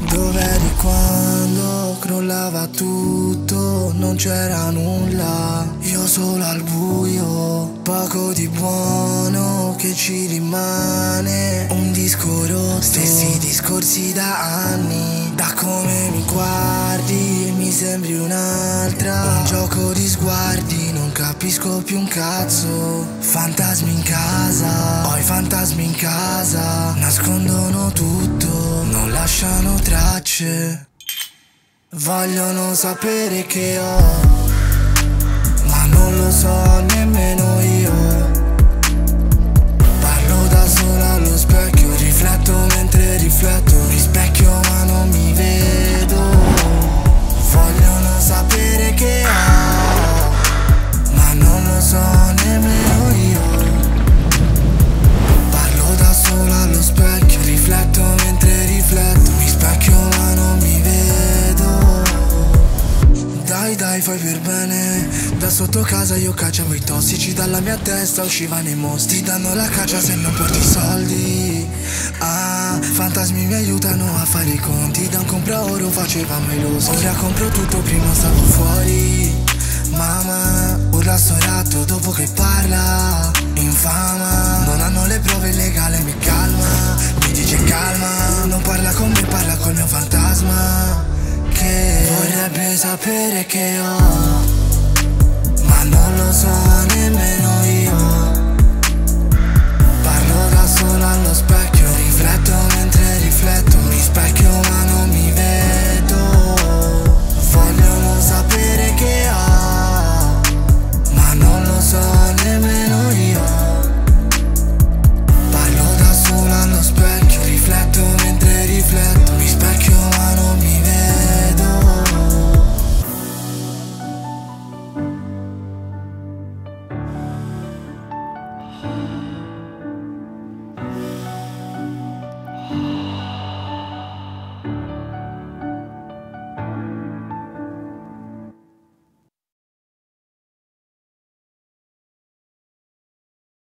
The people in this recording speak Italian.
Dov'eri quando crollava tutto, non c'era nulla, io solo al buio, poco di buono che ci rimane, un disco rotto, stessi discorsi da anni, da come mi guardi mi sembri un'altra, un gioco di sguardi, non capisco più un cazzo, fantasmi in casa, ho i fantasmi in casa, nascondono tutto, non lasciano tracce, vogliono sapere che ho, ma non lo so nemmeno io, parlo da sola allo specchio, rifletto mentre rifletto, mi specchio ma non mi vedo, vogliono sapere che ho, ma non lo so nemmeno io, parlo da sola allo specchio, rifletto mentre rifletto, mi specchio ma non mi vedo. Dai dai fai per bene, da sotto casa io cacciavo i tossici, dalla mia testa uscivano i mostri, ti danno la caccia se non porti soldi. Ah, fantasmi mi aiutano a fare i conti, da un compra oro facevamo i losi, ora compro tutto prima stavo fuori. Mamma, urla sto ratto dopo che parla, infama, non hanno le prove legali, mi calma, mi dice calma, non parla con me, parla col mio fantasma, che vorrebbe sapere che ho, ma non lo so nemmeno io, parlo da sola allo specchio, rifletto